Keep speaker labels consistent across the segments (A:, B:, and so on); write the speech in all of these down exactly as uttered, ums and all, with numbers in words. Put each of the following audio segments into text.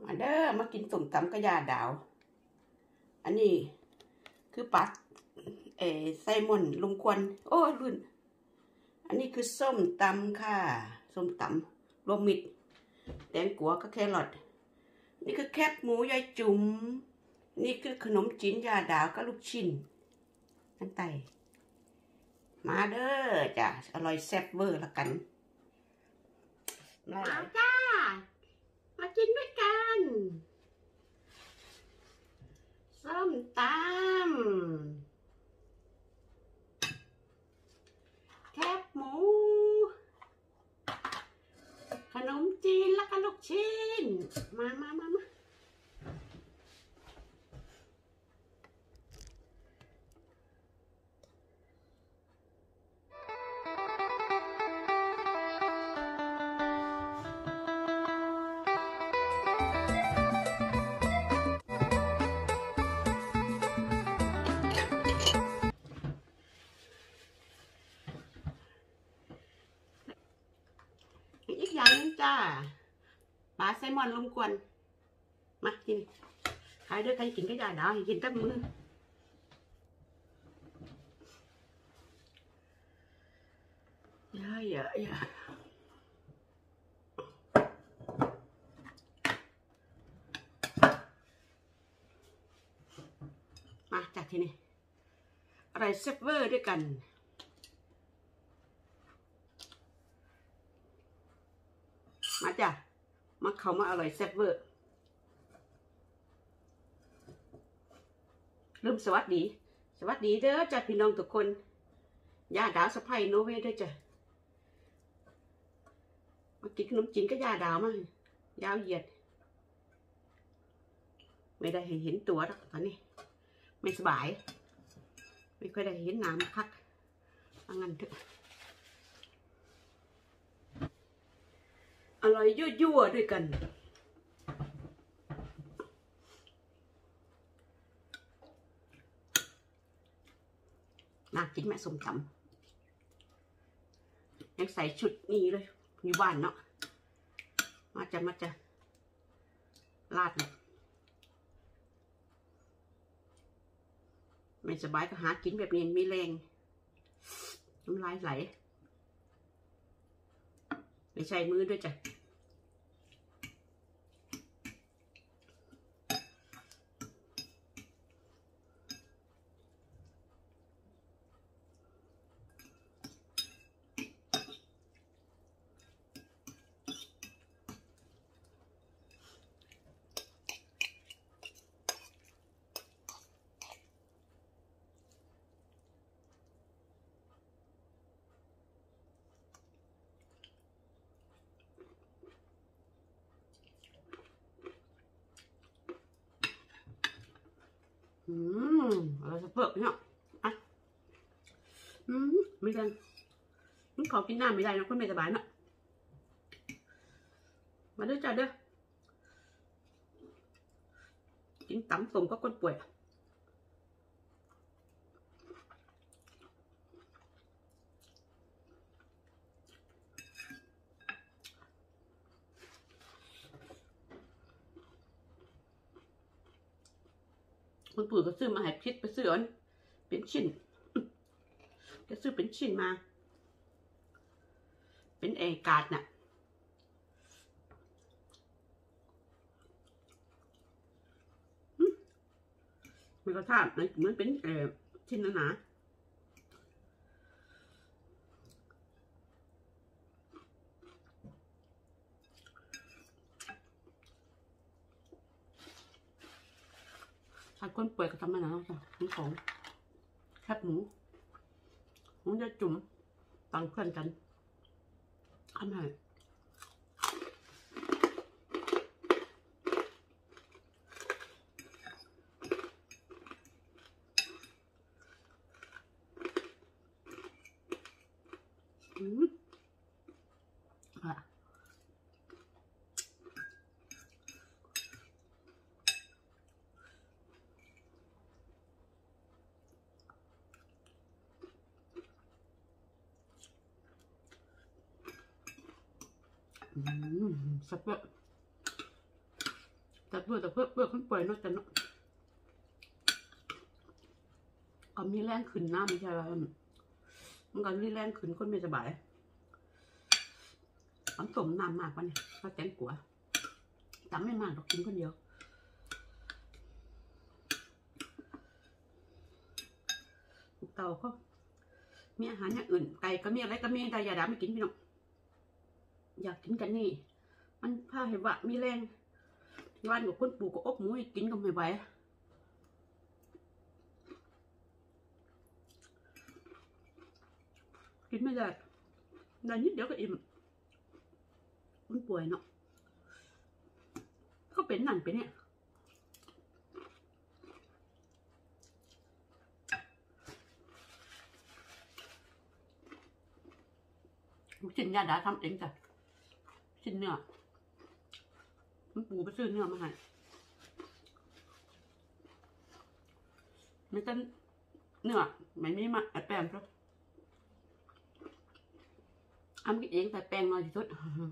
A: มาเด้อมากินส้มตำกระยาดาวอันนี้คือปัดเอไซมอนลุงควันโอ้รุ่นอันนี้คือส้มตำค่ะส้มตำรวมมิตรแตงกัวก็แครอทนี่คือแคบหมูยายจุ๋มนี่คือขนมจีนยาดาวกับลูกชิ้นนั่นไตมาเด้อจ้ะอร่อยแซ่บเวอร์ละกันมาจ้ามากินด้วยกันส้มตำแคบหมูขนมจีนแล้วก็ลูกชิ้นมามามามาอีกอย่างนึงจ้าปลาไซมอนลุงกวนมากินใครด้วยใครกินก็อย่าด่าให้กินกับมือเยอะเยอะเยอะมาจากที่นี่อะไรเซฟเวอร์ด้วยกันมาจ้ะมาเขามาอร่อยแซ่บเวอร์ลืมสวัสดีสวัสดีเด้อจ้ะพี่น้องทุกคนย่าดาวสะพายโนเวด้วยจ้ะมากินขนมจีนก็ย่าดาวมากยาวเหยียดไม่ได้เห็นตัวหรอกตอนนี้ไม่สบายไม่ค่อยได้เห็นน้ำพักว่างั้นเถอะอร่อยยั่วๆด้วยกันน่ากินแม่ส้มตำยังใส่ชุดนี้เลยอยู่บ้านเนาะมาจะมาจะลาดไม่สบายก็หากินแบบนี้มีแรงน้ำลายไหลไม่ใช่มือด้วยจ้ะอืมอะไรจะเปิดเนี่ยอ่ะอืมไม่ได้มันขอกินน้ำไม่ได้นะคนไม่สบายเนาะมาด้วยจ้าเด้อกินตำส้มก็คนป่วยคนปู่ก็ซื้อมาให้พิษไปซื้ออันเป็นชิ้นจะซื้อเป็นชิ้นมาเป็นเอกาดน่ะมันก็ทาบเหมือนเป็นเออชิ้นหนาถ้าคนป่วยก็ทำมันนะจ้ะทั้งสองแคบหมูผมจะจุ่มตังเพื่อนกันทำให้อืมอ่ะอืมสับปะแต่เพื่อแต่เพื่อเพื่อคนป่วยเนาะแต่เนาะก็มีแรงขึ้นน้ำไม่ใช่ไหมมันก็มีแรงขึ้นคนไม่สบายมันต้มน้ำมากปะเนี่ยเขาแตงกัวจำไม่มากหรอกกินคนเดียวเต่าเขามีอาหารอย่างอื่นไก่ก็มีอะไรก็มีแต่ยาดาไม่กินพี่น้องอยากกินกันนี่มันพาให้ว่ามีแรงวันกับคนปลูกก็อบหมูกินก็ไม่ไหวกินไม่ได้ได้นิดเดียวก็อิ่มคนป่วยเนาะก็เป็นนั่นเป็นเนี่ยลูกชิ้นยาดาทำเองจ้ะชิ้นเนื้อมันปูไปซื้อเนื้อมาให้ไม่ต้นเนื้อไม่มีมาแป้งครับทำกินเองแต่แป้งน้อยที่สุด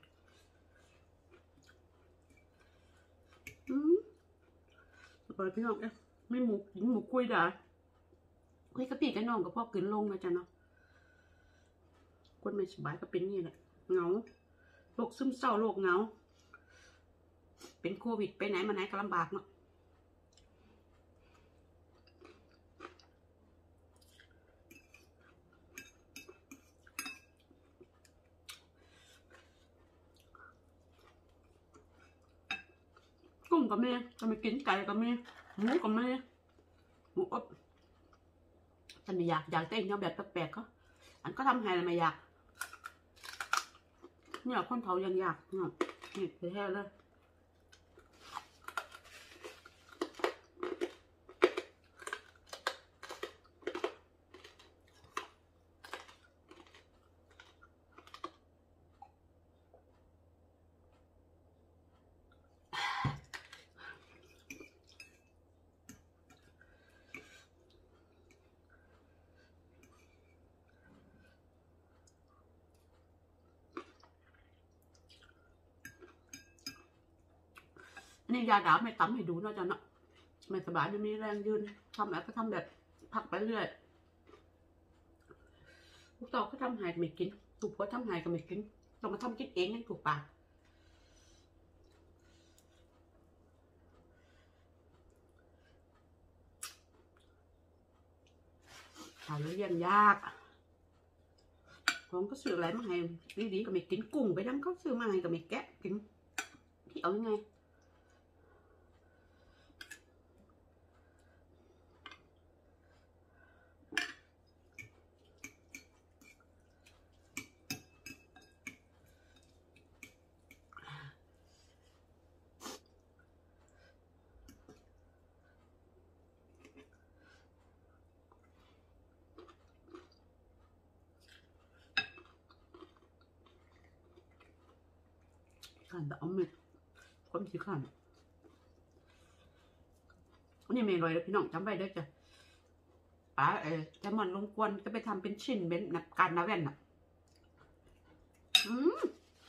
A: อืมอร่อยพี่น้องเอ๊ะไม่หมูกินหมูคุยด่าคุยกะปิกับน้องกับพ่อกินลงนะจ๊ะเนาะคนไม่สบายก็เป็นนี่แหละเหงาโรคซึมเศร้าโรคเหงาเป็นโควิดไปไหนมาไหนก็ลำบากเนาะกุ้งกับแม่ก็ไม่กินไก่กับแม่หมูกับแม่หมูอบฉันไม่อยากอยากเต้นแบบแปลกๆเขาอันก็ทำให้อะไรไม่อยากเนี่ยคนเผายังอยากเนาะนี่แท้เลยนี่ยาดาไม่ตำให้ดูเนาะจ๊ะเนาะไม่สบายไม่มีแรงยืนทำแบบก็ทำแบบพักไปเรื่อยลูกเต่าก็ทำหายก็ไม่กินถูกผัวทำหายก็ไม่กินต้องมาทำกินเองให้ถูกปากหาเลี้ยงยากผมก็ซื้ออะไรมาให้ดีๆก็ไม่กินกุ้งไปนั่งเขาซื้อมาให้ก็ไม่แกะกินที่เอายังไงขันแต่เอาเม็ดความสีขันนี่เมย์ลอยแล้วพี่น้องจำไว้ด้วยจ้ะป๋าเออจะมันลงกวนก็ไปทำเป็นชิ้นเป็นนับการนาแว่นอ่ะอืม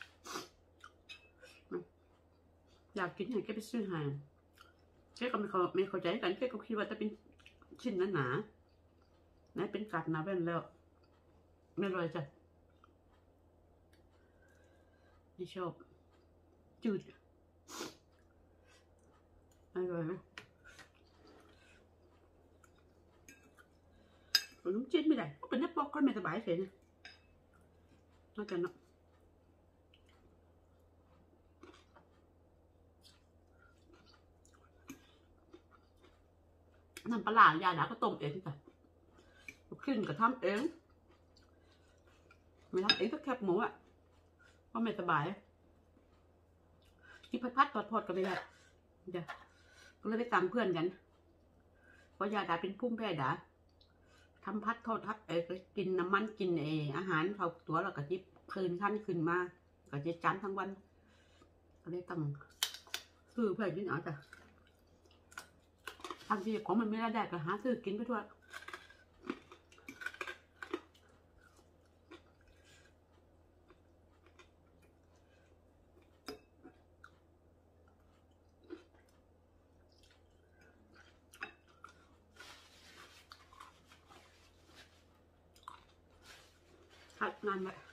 A: อยากกินไหนก็ไปซื้อหาแกก็ไม่เข้าไม่เข้าใจกันแกก็คิดว่าจะเป็นชิ้นหนาๆนั่นเป็นการนาแว่นแล้วไม่ลอยจ้ะไม่ชอบจืดอร่อยไหมลูกชิ้นไม่ได้ก็เป็นน้ำปอกก็ไม่สบายเฉยนะนอกจากเนาะน้ำปลาญาดาก็ต้มเองจ้ะลูกชิ้นก็ทำเองไม่ทำเองก็แคบหมูอ่ะเพราะไม่สบายที่พัดพัดทอดทอดกันไม่ได้เดี๋ยวก็เลยไปตามเพื่อนกันเพราะยาดาเป็นพุ่มแพ้ดาทำพัดทอดทัดเออกินน้ำมันกินเออาหารเผาตัวแล้วก็จิบคืนขั้นคืนมาก็จะจันทั้งวันก็เลยต้องซื้อเพื่อนกินเอาจ้ะทางที่ของมันไม่ได้ได้ก็หาซื้อกินไปทั่วงานไว้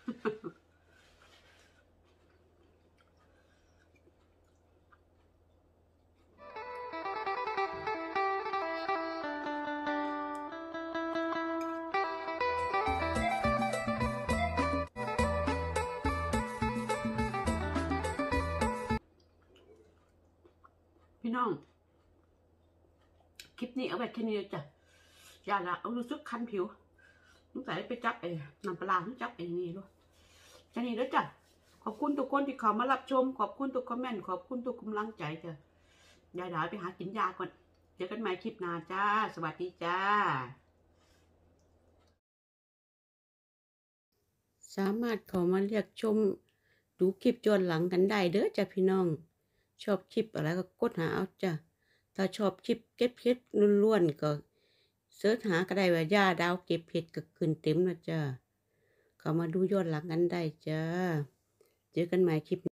A: พี่น้องคลิปนี้เอาไว้แค่นี้จ้ะอย่าละเอารู้สึกคันผิวสงสัยไปจับไอ้น้ำปลาต้องจับไอ้นี่ด้วยแค่นี้แล้วจ้ะขอบคุณทุกคนที่เข้ามารับชมขอบคุณทุกคอมเมนต์ขอบคุณทุกกำลังใจจ้ะยายดาวไปหากินยาก่อนเจอกันใหม่คลิปหน้าจ้าสวัสดีจ้าสามารถเข้ามาเรียกชมดูคลิปย้อนหลังกันได้เด้อจ้ะพี่น้องชอบคลิปอะไรก็กดหาเอาจ้ะถ้าชอบคลิปเก็บเพชรล้วนๆก็เสิร์ชหาก็ได้ว่าย่าดาวเก็บเพชรก็ขึ้นเต็มนะจ้ะเข้ามาดูย้อนหลังกันได้จ้าเจอกันใหม่คลิป